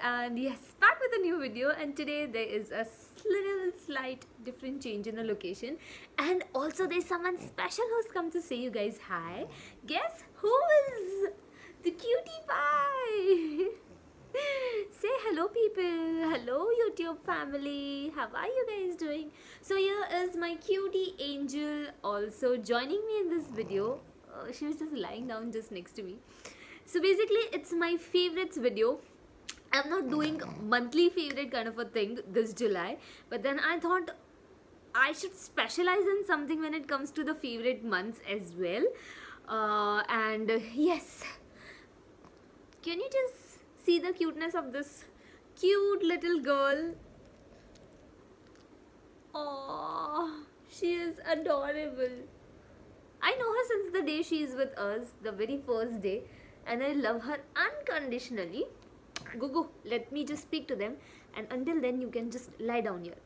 and yes, back with a new video. And today there is a little slight different change in the location, and also there's someone special who's come to say you guys hi. Guess who is the cutie pie? Say hello people. Hello YouTube family. How are you guys doing? So here is my cutie angel also joining me in this video. She was just lying down just next to me. So basically it's my favorites video. I'm not doing monthly favorite kind of a thing this July, but then I thought I should specialize in something when it comes to the favorite months as well. And yes, can you just see the cuteness of this cute little girl? Oh, she is adorable. I know her since the day she is with us, the very first day, and I love her unconditionally. Go, let me just speak to them, and until then you can just lie down here.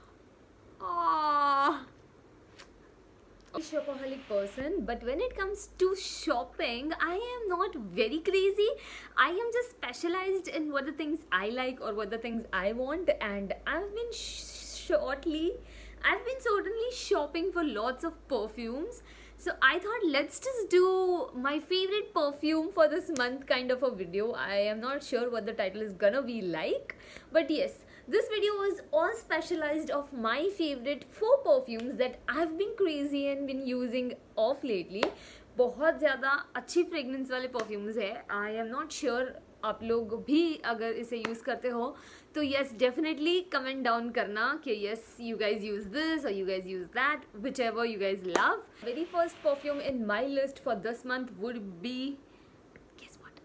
Aww. I'm a shopaholic person, but when it comes to shopping, I am not very crazy. I am just specialized in what the things I like or what the things I want, and I've been certainly shopping for lots of perfumes. So I thought let's just do my favorite perfume for this month kind of a video. I am not sure what the title is gonna be like, but yes, this video is all specialized of my favorite 4 perfumes that I've been crazy and been using of lately. बहुत ज़्यादा अच्छी fragrance वाले perfumes है. I am not sure आप लोग भी अगर इसे use करते हो तो yes, definitely comment down करना कि yes, you guys use this or you guys use that, whichever you guys love. Very first perfume in my list for this month would be, guess what?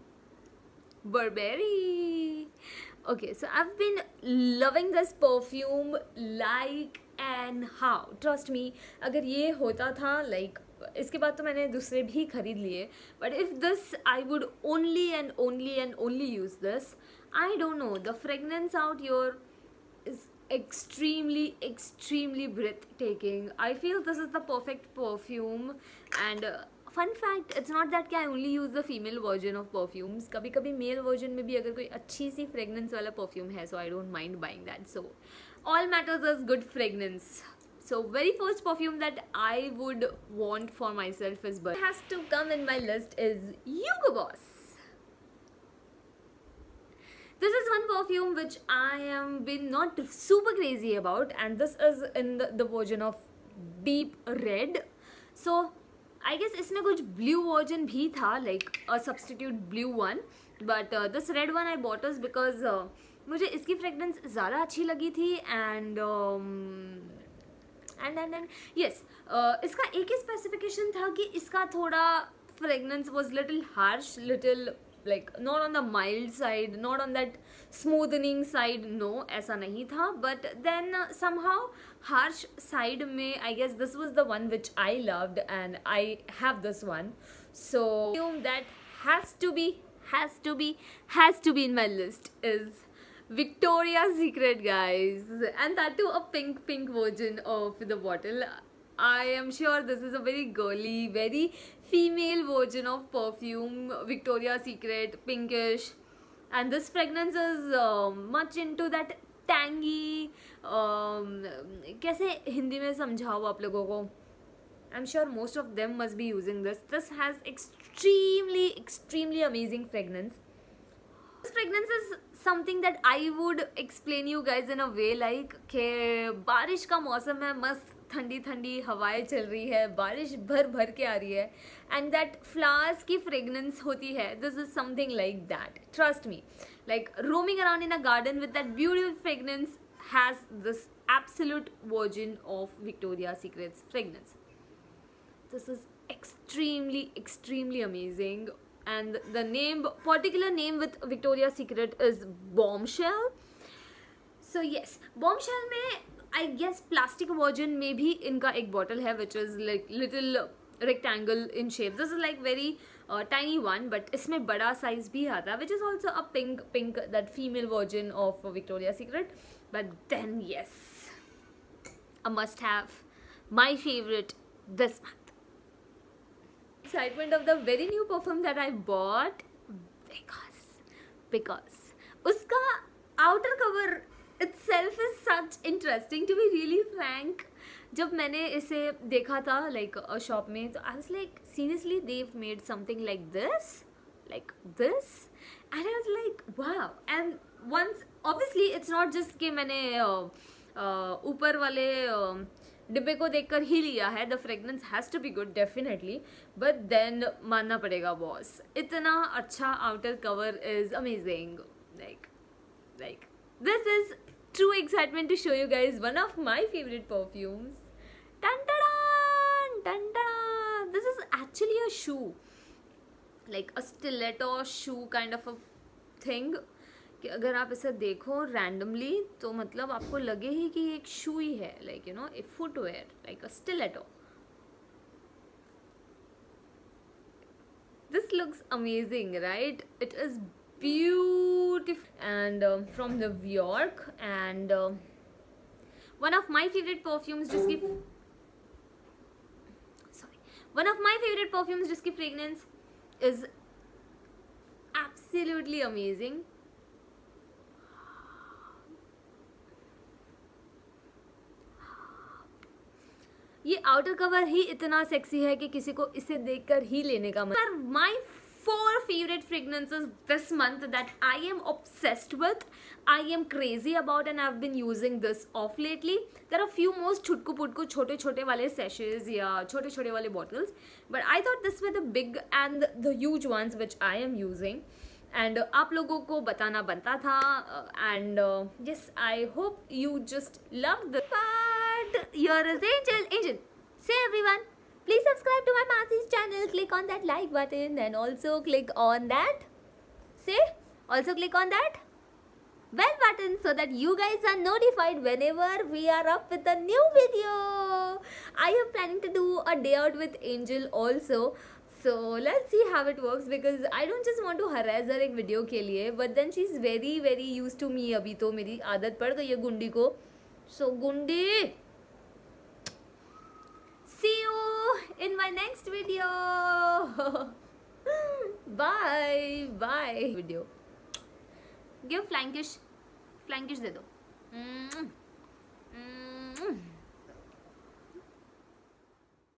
Burberry. Okay, so I've been loving this perfume like and how. Trust me, अगर ये होता था like इसके बाद तो मैंने दूसरे भी खरीद लिए, but if this I would only and only use this. I don't know, the fragrance out here is extremely breathtaking. I feel this is the perfect perfume. And fun fact, it's not that I only use the female version of perfumes. कभी कभी male version में भी अगर कोई अच्छी सी fragrance वाला perfume है, so I don't mind buying that. So all matters is good fragrance. So very first perfume that I would want for myself is Burberry. Has to come in my list is Hugo Boss. This is one perfume which I am been not super crazy about, and this is in the version of deep red. So I guess इसमें कुछ blue version भी था, like a substitute blue one, but this red one I bought is because मुझे इसकी fragrance ज़्यादा अच्छी लगी थी, and yes, इसका एक ही specification था कि इसका थोड़ा fragrance was little harsh, little like not on the mild side, not on that smoothing side. No, ऐसा नहीं था. But then somehow harsh side में I guess this was the one which I loved, and I have this one. So perfume that has to be in my list is Victoria's Secret, guys, and that too a pink version of the bottle. I am sure this is a very girly, very female version of perfume, Victoria's Secret, pinkish, and this fragrance is much into that tangy. कैसे हिंदी में समझाओ आप लोगों को? I'm sure most of them must be using this. This has extremely amazing fragrance. This fragrance is something that I would explain you guys in a way like कि बारिश का मौसम है, मस्त ठंडी हवाएं चल रही है, बारिश भर के आ रही है, and that flowers की fragrance होती है. This is something like that. Trust me, like roaming around in a garden with that beautiful fragrance has this absolute version of Victoria's Secret's fragrance. This is extremely amazing. And the particular name with Victoria's Secret is Bombshell. So yes, Bombshell में I guess plastic version में भी इनका एक bottle है which is like little rectangle in shape. This is like very tiny one, but इसमें बड़ा size भी आता है, which is also a pink that female version of Victoria's Secret. But then yes, a must have, my favorite this month. Excitement of the very new perfume that I bought because उसका outer cover itself is such interesting, to be really frank. जब मैंने इसे देखा था like shop में, तो I was like seriously they've made something like this, and I was like wow. And once obviously it's not just कि मैंने ऊपर वाले डिब्बे को देखकर ही लिया है. The fragrance has to be good definitely, but then मानना पड़ेगा बॉस, इतना अच्छा outer cover is amazing. like this is true excitement to show you guys one of my favorite perfumes. Dun, dun. This is actually a shoe, like a stiletto shoe kind of a thing. कि अगर आप इसे देखो randomly तो मतलब आपको लगे ही कि एक शू ही है, like you know a footwear, like a stiletto. This looks amazing, right? It is beautiful and from the Bjork, and one of my favorite perfumes जिसकी fragrance is absolutely amazing. ये आउटर कवर ही इतना sexy है कि किसी को इसे देखकर ही लेने का मन. My 4 favorite fragrances this month that I am obsessed with, I am crazy about, and I've been using this off lately. There are few more छुटकू पुटकू छोटे छोटे वाले sachets या छोटे छोटे वाले bottles, but I thought this were the big and the huge ones which I am using, and आप लोगों को बताना बनता था, and yes, I hope you just loved the part. Here is Angel. Say everyone, please subscribe to my Masi's channel, click on that like button, and also click on that bell button so that you guys are notified whenever we are up with a new video. I am planning to do a day out with Angel also, so let's see how it works, because I don't just want to harass her एक video के लिए, but then she's very very used to me. अभी तो मेरी आदत पड़ गई है गुंडी को. So गुंडी, see you in my next video. Bye video. Give flying kiss दे दो.